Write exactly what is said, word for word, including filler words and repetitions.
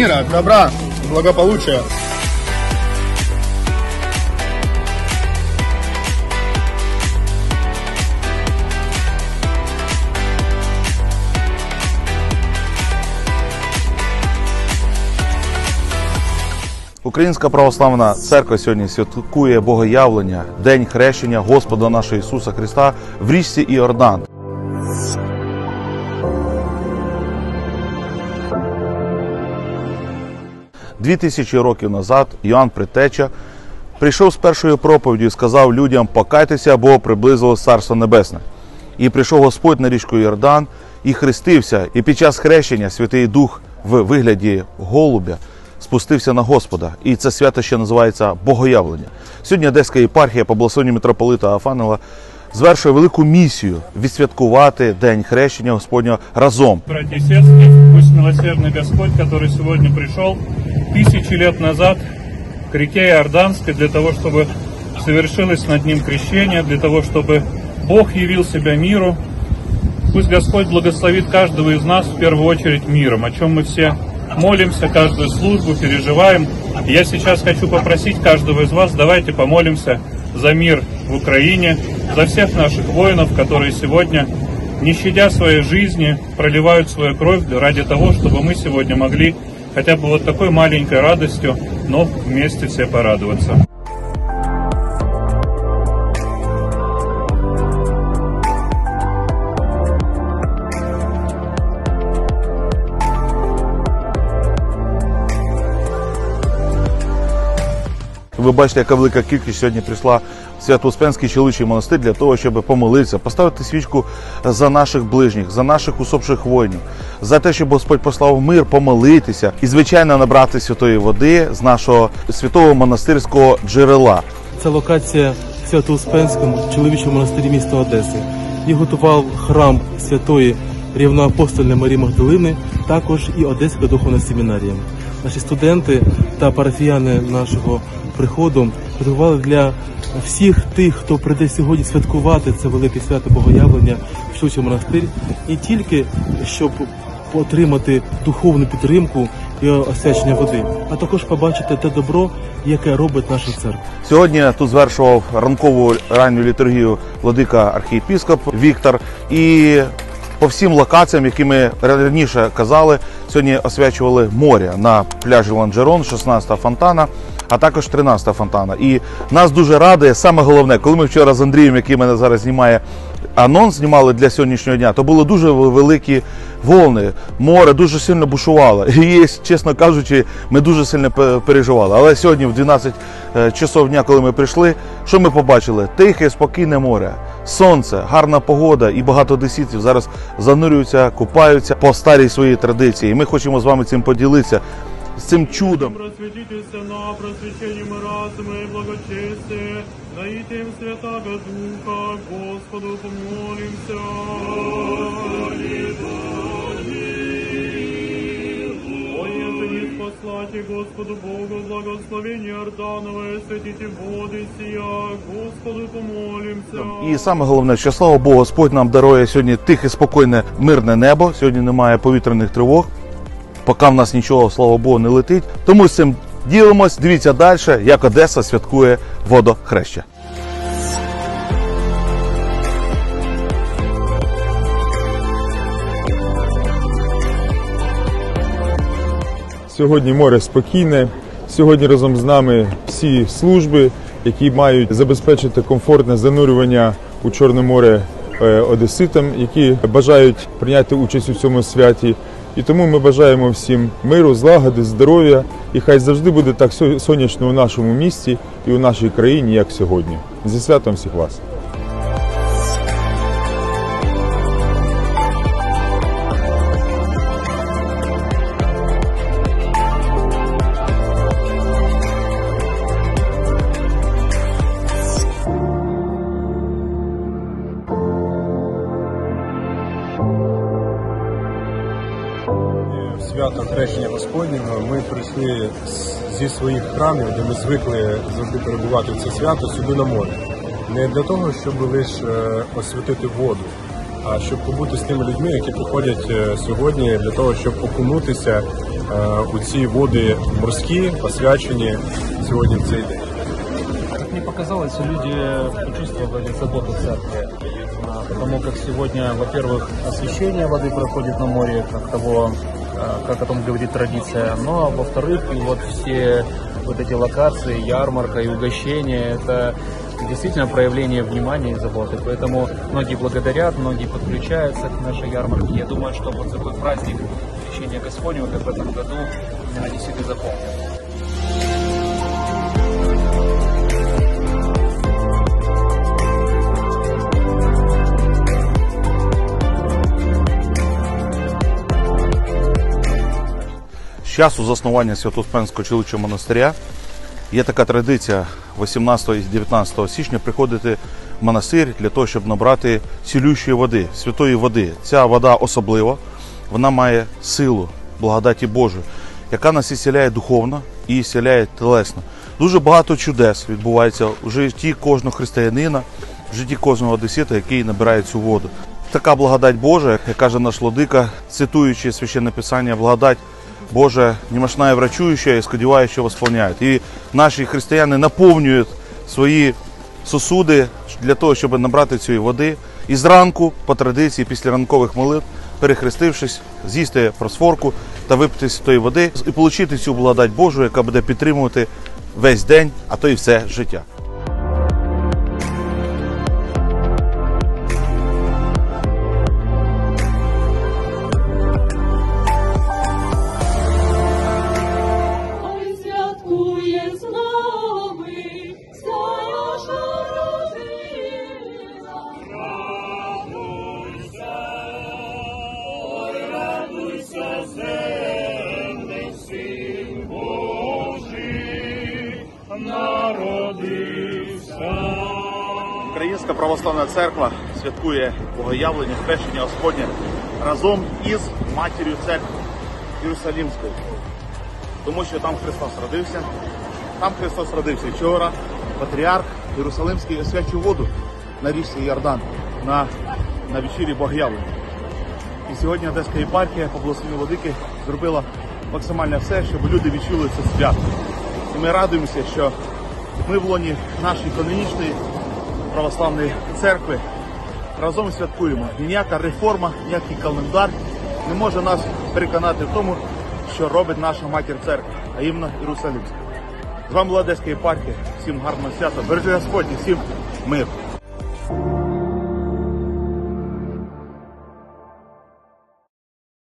мира, добра, благополучия. Українська православна церква сьогодні святкує Богоявлення, День хрещення Господа нашого Ісуса Христа в річці Іордан. Дві тисячі років назад Йоанн Предтеча прийшов з першою проповіддю і сказав людям: покайтеся, бо приблизилось Царство Небесне. І прийшов Господь на річку Йордан і хрестився, і під час хрещення Святий Дух в вигляді голубя спустився на Господа. І це свято ще називається Богоявлення. Сьогодні Одеська єпархія по благословенню митрополита Афанила звершує велику місію відсвяткувати День хрещення Господнього разом. Братья и сестры, пусть милосердный Господь, который сегодня пришел тысячи лет назад к реке Иорданской для того, чтобы совершилось над ним крещение, для того, чтобы Бог явил себя миру. Пусть Господь благословит каждого из нас в первую очередь миром, о чем мы все молимся, каждую службу переживаем. И я сейчас хочу попросить каждого из вас, давайте помолимся за мир в Украине, за всех наших воинов, которые сегодня, не щадя своей жизни, проливают свою кровь ради того, чтобы мы сегодня могли хотя бы вот такой маленькой радостью, но вместе все порадоваться. Ви бачите, яка велика кількість сьогодні прийшла в Свято-Успенський чоловічий монастир для того, щоб помолитися, поставити свічку за наших ближніх, за наших усопших воїнів, за те, щоб Господь послав мир, помолитися і, звичайно, набрати святої води з нашого святого монастирського джерела. Це локація в Свято-Успенському чоловічому монастирі міста Одеси. Їх готував храм святої рівноапостольної Марії Магдалини, також і Одеська духовна семінарія. Наші студенти та парафіяни нашого приходу готували для всіх тих, хто прийде сьогодні святкувати це велике свято Богоявлення в чоловічий монастир, і тільки щоб отримати духовну підтримку і освячення води, а також побачити те добро, яке робить наша церква. Сьогодні тут звершував ранкову ранню літургію владика архієпископ Віктор, і по всім локаціям, які ми раніше казали, сьогодні освячували море на пляжі Ланжерон, шістнадцята фонтана, а також тринадцята фонтана. І нас дуже радує, саме головне, коли ми вчора з Андрієм, який мене зараз знімає, анонс знімали для сьогоднішнього дня, то були дуже великі волни, море дуже сильно бушувало. І, чесно кажучи, ми дуже сильно переживали. Але сьогодні в дванадцять часов дня, коли ми прийшли, що ми побачили? Тихе, спокійне море, сонце, гарна погода, і багато одеситів зараз занурюються, купаються по старій своїй традиції. І ми хочемо з вами цим поділитися, з цим чудом. Просвітітеся на просвіченні разума і благочестя, дайте їм Святого Духа, Господу помолимся. Поехали спаслати Господу Богу, благословение Иордановое, святите воды сия, Господу помолимся. І саме головне, що, слава Богу, Господь нам дарує сьогодні тихе, спокійне, мирне небо, сьогодні немає повітряних тривог. Поки в нас нічого, слава Богу, не летить. Тому з цим ділимось. Дивіться далі, як Одеса святкує водохреща. Сьогодні море спокійне. Сьогодні разом з нами всі служби, які мають забезпечити комфортне занурювання у Чорне море одеситам, які бажають прийняти участь у цьому святі. І тому ми бажаємо всім миру, злагоди, здоров'я, і хай завжди буде так сонячно у нашому місті і у нашій країні, як сьогодні. Зі святом всіх вас! Свято Хрещення Господнього ми прийшли зі своїх храмів, де ми звикли завжди перебувати в це свято, сюди на море. Не для того, щоб лише освятити воду, а щоб побути з тими людьми, які приходять сьогодні для того, щоб окунутися у ці води морські, посвячені сьогодні в цей день. Как мне показалось, люди почувствовали заботу церкви, потому как сегодня, во-первых, освящение воды проходит на море, как того, как о том говорит традиция, ну а во-вторых, и вот все вот эти локации, ярмарка и угощения, это действительно проявление внимания и заботы, поэтому многие благодарят, многие подключаются к нашей ярмарке. Я думаю, что вот такой праздник Крещения Господнего, как в этом году, именно действительно запомнят. З часу заснування Свято-Успенського чоловічого монастиря є така традиція вісімнадцятого і дев'ятнадцятого січня приходити в монастир для того, щоб набрати цілющої води, святої води. Ця вода особлива, вона має силу, благодаті Божої, яка нас ісціляє духовно і ісціляє тілесно. Дуже багато чудес відбувається у житті кожного християнина, в житті кожного одесита, який набирає цю воду. Така благодать Божа, як каже наш владика, цитуючи Священне Писання, благодать Божа немощная врачующая, сподіваючи, восполняють. І наші християни наповнюють свої сосуди для того, щоб набрати цієї води. І зранку, по традиції, після ранкових молитв, перехрестившись, з'їсти просфорку та випити тої води і отримати цю благодать Божу, яка буде підтримувати весь день, а то і все життя. Українська православна церква святкує Богоявлення, хрещення Господнє разом із матір'ю церкви Єрусалимською. Тому що там Христос родився, там Христос родився вчора, патріарх Єрусалимський освячив воду на річці Йордан на, на вечірі Богоявлення. І сьогодні Одеська єпархія по благословенню владики зробила максимально все, щоб люди відчули це свято. І ми радуємося, що ми в лоні нашої канонічної православної церкви разом святкуємо. Ніяка реформа, ніякий календар не може нас переконати в тому, що робить наша матір церква, а іменно Єрусалимська. З вами була Одеська єпархія. Всім гарного свята. Бережи Господь і всім мир.